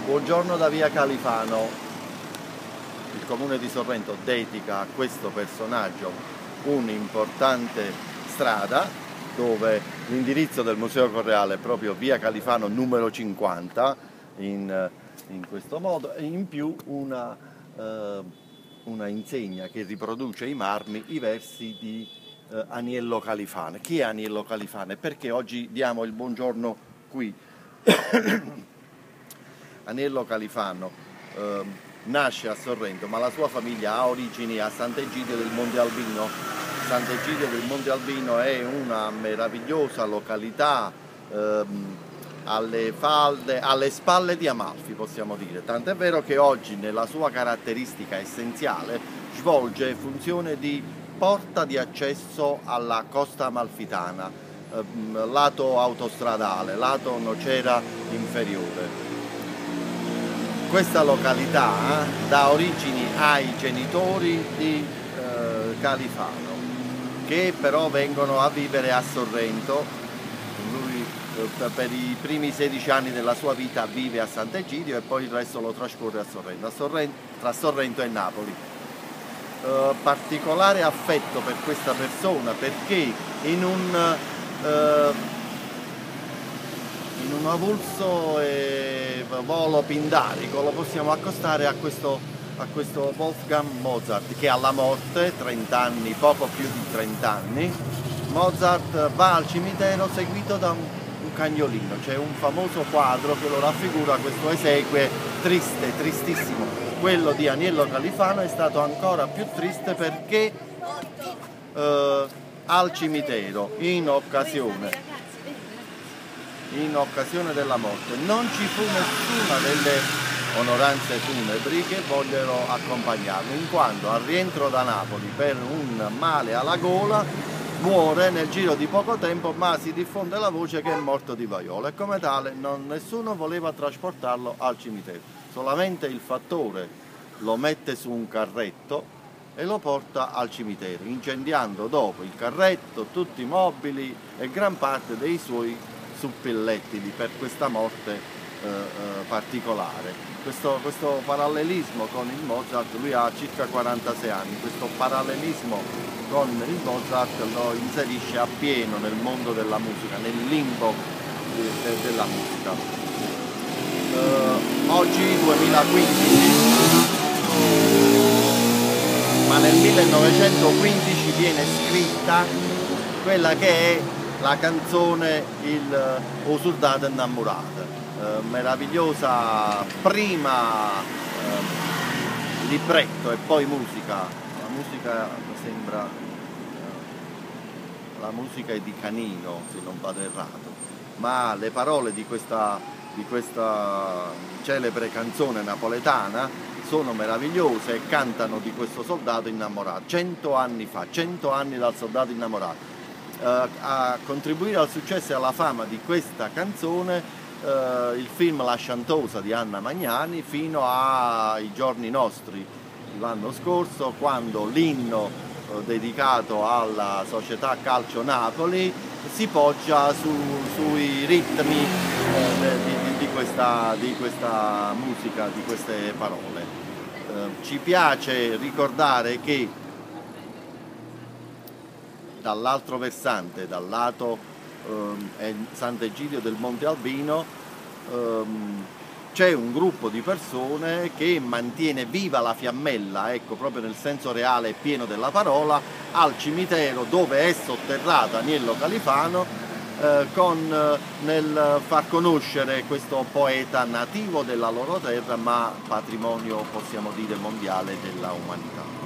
Buongiorno da via Califano. Il comune di Sorrento dedica a questo personaggio un'importante strada dove l'indirizzo del Museo Correale è proprio via Califano numero 50 in questo modo, e in più una insegna che riproduce i marmi, i versi di Aniello Califano. Chi è Aniello Califano e perché oggi diamo il buongiorno qui? Aniello Califano nasce a Sorrento, ma la sua famiglia ha origini a Sant'Egidio del Monte Albino. Sant'Egidio del Monte Albino è una meravigliosa località alle spalle di Amalfi, possiamo dire. Tant'è vero che oggi, nella sua caratteristica essenziale, svolge funzione di porta di accesso alla costa amalfitana, lato autostradale, lato Nocera inferiore. Questa località dà origini ai genitori di Califano, che però vengono a vivere a Sorrento. Lui per i primi 16 anni della sua vita vive a Sant'Egidio e poi il resto lo trascorre a Sorrento, tra Sorrento e Napoli. Particolare affetto per questa persona perché in un avulso e volo pindarico lo possiamo accostare a questo Wolfgang Mozart, che alla morte, 30 anni, poco più di 30 anni, Mozart va al cimitero seguito da un cagnolino. C'è un famoso quadro che lo raffigura, questo esequie triste, tristissimo. Quello di Aniello Califano è stato ancora più triste perché al cimitero, in occasione della morte, non ci fu nessuna delle onoranze funebri che vogliono accompagnarlo, in quanto al rientro da Napoli per un male alla gola muore nel giro di poco tempo, ma si diffonde la voce che è morto di vaiolo e come tale nessuno voleva trasportarlo al cimitero. Solamente il fattore lo mette su un carretto e lo porta al cimitero, incendiando dopo il carretto tutti i mobili e gran parte dei suoi suppellettili per questa morte particolare. Questo parallelismo con il Mozart, lui ha circa 46 anni, questo parallelismo con il Mozart lo inserisce appieno nel mondo della musica, nel limbo della musica. Oggi 2015, ma nel 1915 viene scritta quella che è la canzone O soldato innamorato, meravigliosa, prima libretto e poi musica. La musica sembra, la musica è di Canino, se non vado errato, ma le parole di questa celebre canzone napoletana sono meravigliose e cantano di questo soldato innamorato. 100 anni fa, 100 anni dal soldato innamorato. A contribuire al successo e alla fama di questa canzone il film La Sciantosa di Anna Magnani, fino ai giorni nostri, l'anno scorso, quando l'inno dedicato alla società Calcio Napoli si poggia sui ritmi di questa musica, di queste parole. Ci piace ricordare che dall'altro versante, dal lato Sant'Egidio del Monte Albino, c'è un gruppo di persone che mantiene viva la fiammella, ecco, proprio nel senso reale e pieno della parola, al cimitero dove è sotterrato Aniello Califano, nel far conoscere questo poeta nativo della loro terra, ma patrimonio, possiamo dire, mondiale della umanità.